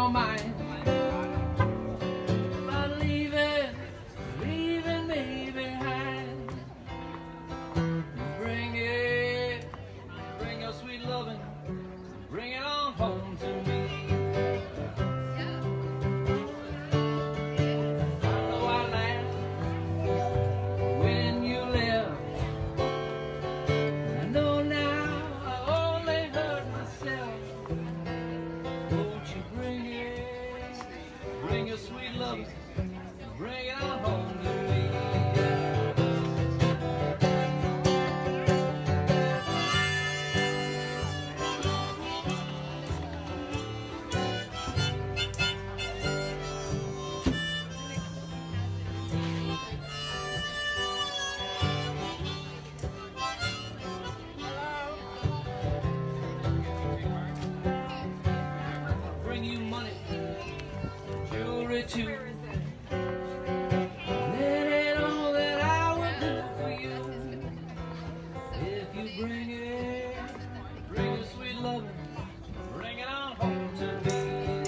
your mind. But leaving me behind. Bring your sweet loving, bring it on home to me. Bring your sweet love, bring it on home to me. Bring you money, jewelry too. That ain't all that I would do for you. If you bring your sweet loving, bring it on home to me.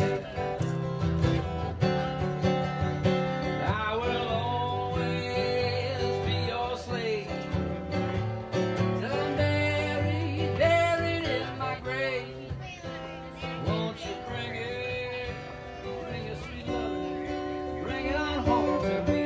I will always be your slave till I'm buried in my grave. Won't you bring your sweet loving, bring it on home to me.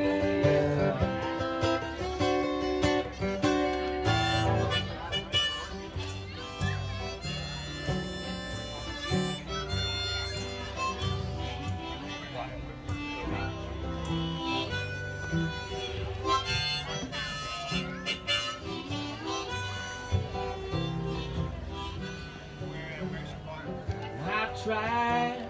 I tried